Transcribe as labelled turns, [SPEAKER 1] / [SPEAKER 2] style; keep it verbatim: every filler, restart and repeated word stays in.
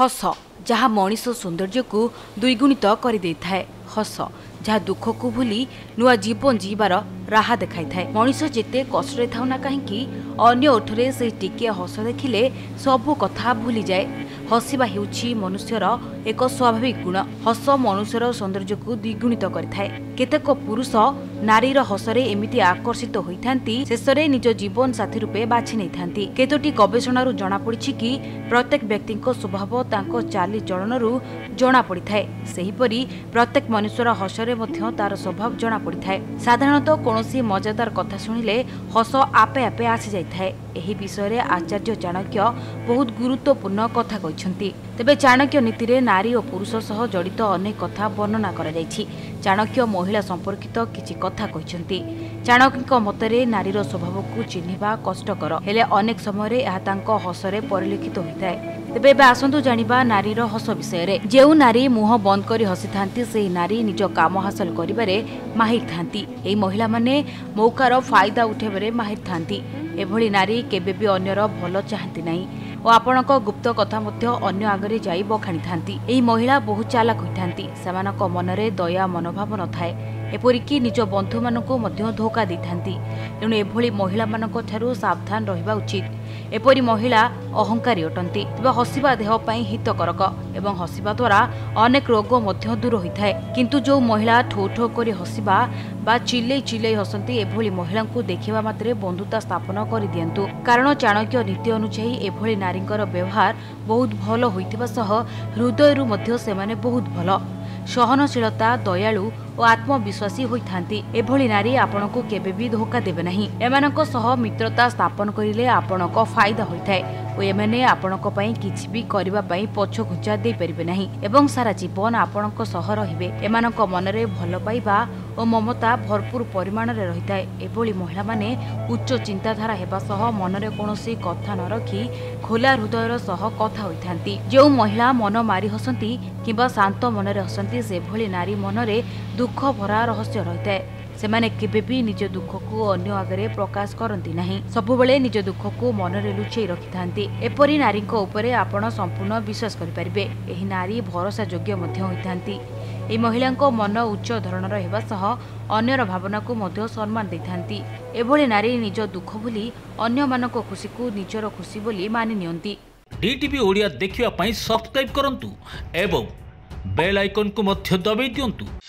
[SPEAKER 1] हस जहाँ मनीष सौंदर्य को द्विगुणित कर दे थाए। हस जहाँ दुख को भूली नुआ जीवन जीवार राह देखाई थाए। मनीष जेते कष्ट थाउ ना कहीं अन्य ओठरे से टिके हस देखिले सबू कथा भूली जाए। हसिबा हेउछि मनुष्यर एक स्वाभाविक गुण। हस मनुष्यर सौंदर्य को द्विगुणित करिथाए। केतेक पुरुष नारीर हसरे एमिति आकर्षित होइथांती शेषरे निज जीवन साथी रूपे बाछि नैथांती। केतोटी गवेषणारू जणा पड़िछि कि प्रत्येक व्यक्तिको स्वभाव तांको चाली चलनरू जणा पड़िथाए। सेहिपरि प्रत्येक मनुष्यर हसरे मध्य तार स्वभाव जणा पड़िथाए। साधारणतः कोनोसी मजादार कथा सुनिले हस आपे आपे आसी जाइथाए। एही विषय आचार्य चाणक्य बहुत गुरुत्वपूर्ण कथा कहिसंती। तेबे चाणक्य नीति रे नारी और पुरुष सह जड़ित अनेक कथा वर्णना करा जायछि। चाणक्य महिला संपर्कित किछि कथा कहिसंती। चाणक्यक मतरे नारीर स्वभाव को चिन्हिबा कष्टकर हेले अनेक समय यह तांको हसरे परिलक्षित होइताए। तेबे एबे आसंतु जानिबा नारीर हस विषय रे। जेउ नारी मुह बंद करी हसी थांती से नारी निज काम हासिल करिबारे माहिर थांती। एई महिला माने मौकार फायदा उठेबारे माहिर थांती। एभली नारी केबे भी अन्यर भल चाहती नहीं और आपणक गुप्त कथा मध्य अन्य आगरे जाई बखाणी थांती। एही महिला बहुत चालाक होइथांती। सेमानक मनरे दया मनोभाव न थाए। एपरिकी निज बंधु मानकु मध्य धोखा देथांती। तेणु एभली महिला मानक ठारू सावधान रहिबा उचित। एपरी महिला अहंकारी अटंती। तेबे हसिबा देह पई हितकरक एवं हसिबा द्वारा अनेक रोग मध्य दूर होइथाए। किंतु जो महिला ठो ठो करी हसिबा बा चिल्लै चिल्लै हसंती एभली महिला को देखिबा मात्रे बंधुता स्थापन करि दियंतु। कारण चाणक्य नीति अनुसायी एभली नारींकर व्यवहार बहुत भल होइतिबा सह हृदयरु मध्य सेमाने बहुत भल सहनशीलता दयालु और आत्मविश्वासी होइथांती। एभली नारी आपनको केबे भी धोखा देबे नाही। एमानक सह मित्रता स्थापन करिले आपणक फायदा होइथाए और एमाने आपणक पई किछि भी करिबा पई पछ घुंचा दे परिबे नाही एवं सारा जीवन आपणक सह रहिबे। एमानक मनरे भल पाइबा और ममता भरपूर परिमाण रे रहिथाए। एभली महिला माने उच्च चिंताधारा हेबा सह मनरे कोनोसी कथा न रखी खोला हृदयर सह कथा होइथांती। जो महिला मन मारी हसंती किबा शांत मनरे हसंती से भली नारी मनरे दुख भरा रहस्य रहिथाए। सेमाने केबे भी निज दुख को अन्य आगरे प्रकाश करती नहीं। सबुबले निज दुख को मनरे लुचई रखिथांती। एपरी नारी को उपरे आपण संपूर्ण विश्वास करि परिबे। एही नारी भरोसा योग्य मध्य होइथांती। एही महिला को मन उच्च धरणर हेबा सह अन्यर भावना को मध्य सम्मान देथांती। एभली नारी निज दुख भूली अन्य मानक खुशी को निजर खुशी बोली मानि नियंती।
[SPEAKER 2] डीटीवी ओडिया देखिवा पई सब्सक्राइब करंतु एवं बेल आइकन को मध्य दबाई दियंतु।